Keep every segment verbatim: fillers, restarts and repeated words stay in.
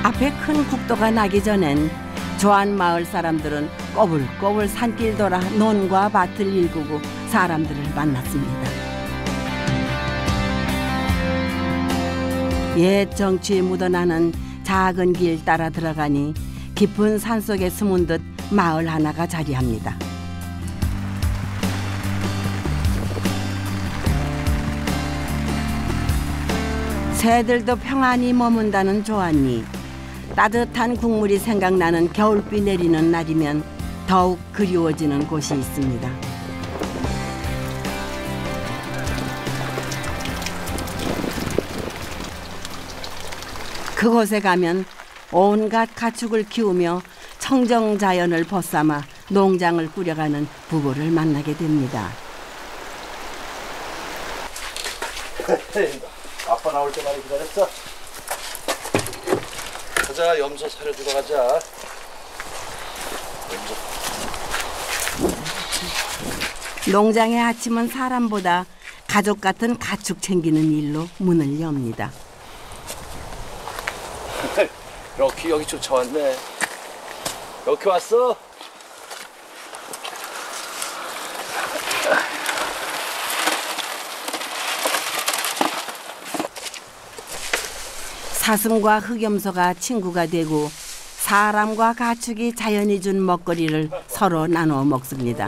앞에 큰 국도가 나기 전엔 조안 마을 사람들은 꼬불꼬불 산길 돌아 논과 밭을 일구고 사람들을 만났습니다. 옛 정취에 묻어나는 작은 길 따라 들어가니 깊은 산속에 숨은 듯 마을 하나가 자리합니다. 새들도 평안히 머문다는 조안리. 따뜻한 국물이 생각나는 겨울비 내리는 날이면 더욱 그리워지는 곳이 있습니다. 그곳에 가면 온갖 가축을 키우며 청정자연을 벗삼아 농장을 꾸려가는 부부를 만나게 됩니다. 아빠 나올 때 많이 기다렸어? 가자, 염소 사려주러 가자. 염소. 농장의 아침은 사람보다 가족 같은 가축 챙기는 일로 문을 엽니다. 럭키 여기 쫓아왔네. 럭키 왔어? 사슴과 흑염소가 친구가 되고 사람과 가축이 자연이 준 먹거리를 서로 나눠 먹습니다.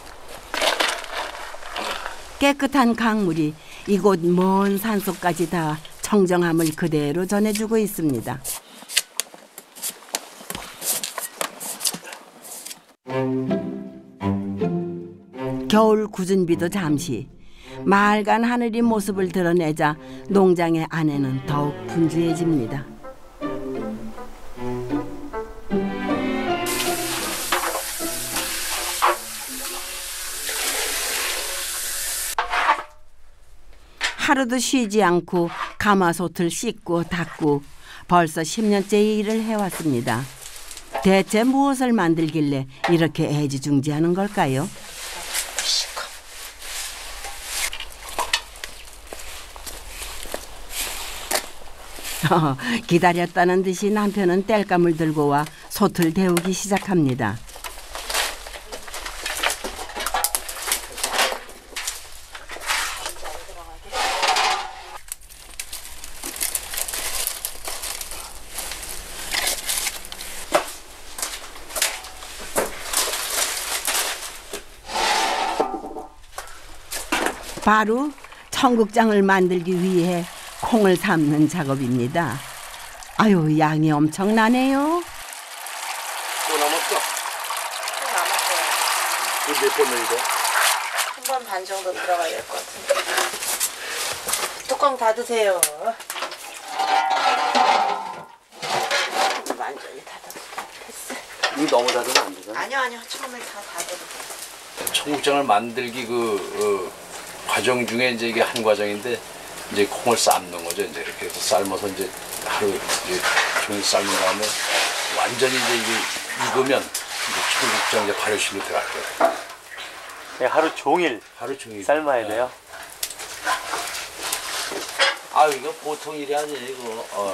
깨끗한 강물이 이곳 먼 산속까지 다 청정함을 그대로 전해주고 있습니다. 겨울 굳은 비도 잠시, 맑은 하늘이 모습을 드러내자 농장의 안에는 더욱 분주해집니다. 하루도 쉬지 않고 가마솥을 씻고 닦고 벌써 십 년째 이 일을 해왔습니다. 대체 무엇을 만들길래 이렇게 애지중지하는 걸까요? 어, 기다렸다는 듯이 남편은 땔감을 들고 와 솥을 데우기 시작합니다. 바로 청국장을 만들기 위해 콩을 삶는 작업입니다. 아유, 양이 엄청나네요. 또 남았어? 또 남았어요. 이거 몇 번 넣어야 돼? 한 번 반 정도 들어가야 될 것 같은데. 뚜껑 닫으세요. 완전히 닫아도 됐어. 이거 너무 닫으면 안 되잖아. 아니요, 아니요. 처음에 다 닫아도 돼요. 청국장을 만들기 그 어, 과정 중에 이제 이게 한 과정인데 이제 콩을 삶는 거죠. 이제 이렇게 해서 삶아서 이제 하루 이제 종일 삶은 다음에 완전히 이제 이게 익으면 이제 청국장 이제 발효실로 들어갈 거예요. 네, 하루 종일 하루 종일 삶아야 돼요. 아, 이거 보통 일이 아니에요, 이거. 어.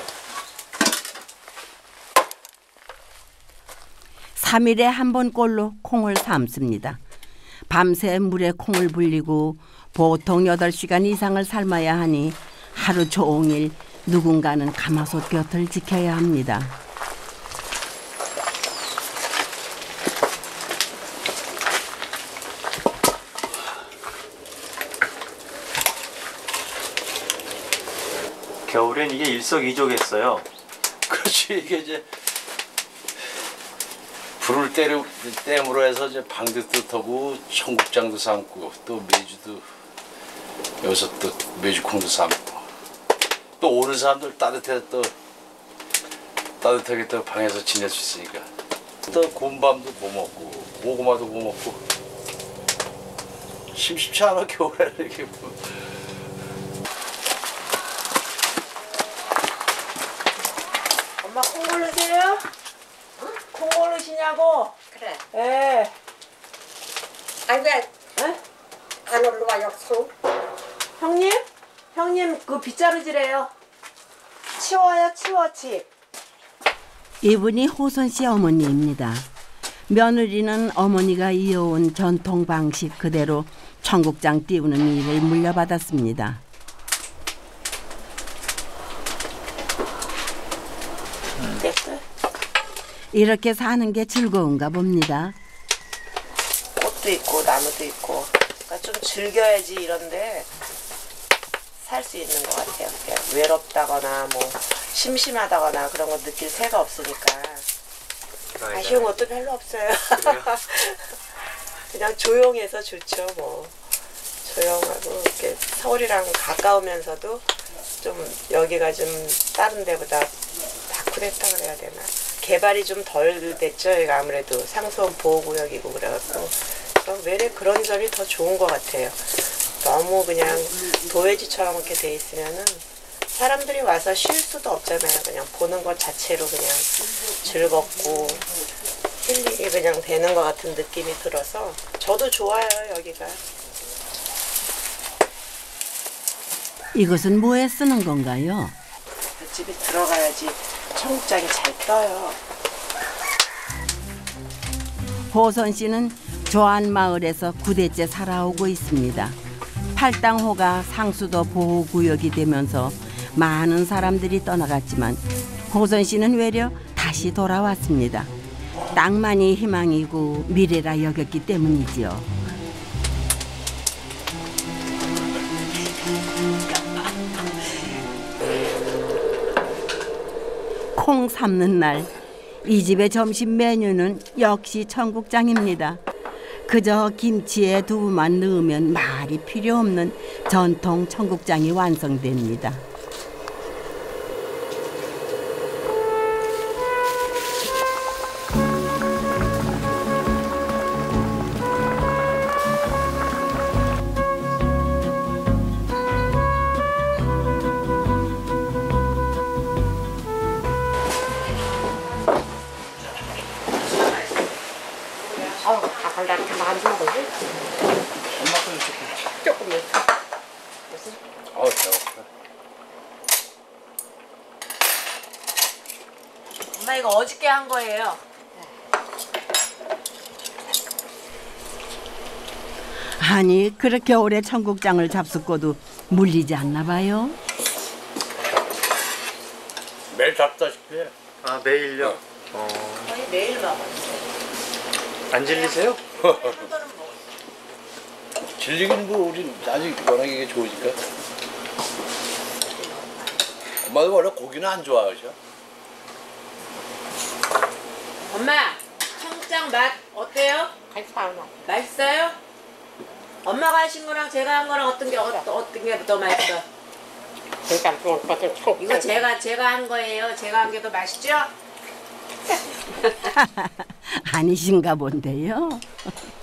삼 일에 한 번 꼴로 콩을 삶습니다. 밤새 물에 콩을 불리고 보통 여덟 시간 이상을 삶아야 하니 하루 종일 누군가는 가마솥 곁을 지켜야 합니다. 겨울엔 이게 일석이조겠어요. 그렇지, 이게 이제 불을 때려, 땜으로 해서 이제 방도 뜨하고 청국장도 삶고 또 메주도 여기서 또 메주콩도 삶고 또 오는 사람들 따뜻해 또 따뜻하게 또 방에서 지낼 수 있으니까 또 곰밤도 구워먹고 고구마도 구워먹고 심심치 않아 겨울에는 이렇게 뭐. 엄마 콩 고르세요? 응? 콩 고르시냐고? 그래. 예. 아니 왜 에? 안 올라와요 손? 형님? 형님 그 빗자루질해요. 치워요, 치워, 칩. 이분이 호선 씨 어머니입니다. 며느리는 어머니가 이어온 전통 방식 그대로 청국장 띄우는 일을 물려받았습니다. 됐어요? 이렇게 사는 게 즐거운가 봅니다. 꽃도 있고 나무도 있고 그러니까 좀 즐겨야지 이런데 살 수 있는 것 같아요. 그냥 외롭다거나 뭐 심심하다거나 그런 거 느낄 새가 없으니까 아쉬운 것도 별로 없어요. 그냥 조용해서 좋죠. 뭐 조용하고 이렇게 서울이랑 가까우면서도 좀 여기가 좀 다른 데보다 다크랬다 그래야 되나 개발이 좀 덜 됐죠. 여기가 아무래도 상수원 보호구역이고 그래갖고 외래 그런 점이 더 좋은 것 같아요. 너무 그냥 도회지처럼 이렇게 돼 있으면은 사람들이 와서 쉴 수도 없잖아요. 그냥 보는 것 자체로 그냥 즐겁고 힐링이 그냥 되는 것 같은 느낌이 들어서 저도 좋아요 여기가. 이것은 뭐에 쓰는 건가요? 집에 들어가야지 청국장이 잘 떠요. 호선 씨는 조안마을에서 구 대째 살아오고 있습니다. 팔당호가 상수도 보호구역이 되면서 많은 사람들이 떠나갔지만 호선 씨는 외려 다시 돌아왔습니다. 땅만이 희망이고 미래라 여겼기 때문이지요. 콩 삶는 날, 이 집의 점심 메뉴는 역시 청국장입니다. 그저 김치에 두부만 넣으면 말이 필요 없는 전통 청국장이 완성됩니다. 아우 밥을 이렇게 많이 먹어야지. 엄마도 조금. 조금 넣자. 아우 배고파. 엄마 이거 어저께 한 거예요. 아니 그렇게 오래 청국장을 잡숫고도 물리지 않나 봐요. 매일 잡다시피 해. 아 매일요? 어. 거의 매일 먹었어요. 안 질리세요? 질리긴 뭐 우리 아직 워낙 이게 좋으니까. 엄마도 원래 고기는 안 좋아하셔. 엄마 청국장 맛 어때요? 괜찮아. 맛있어요? 엄마가 하신 거랑 제가 한 거랑 어떤 게 어, 어떤 게 더 맛있어? 제가 좋은 것도 참. 이거 제가 제가 한 거예요. 제가 한 게 더 맛있죠? 아니신가 본데요.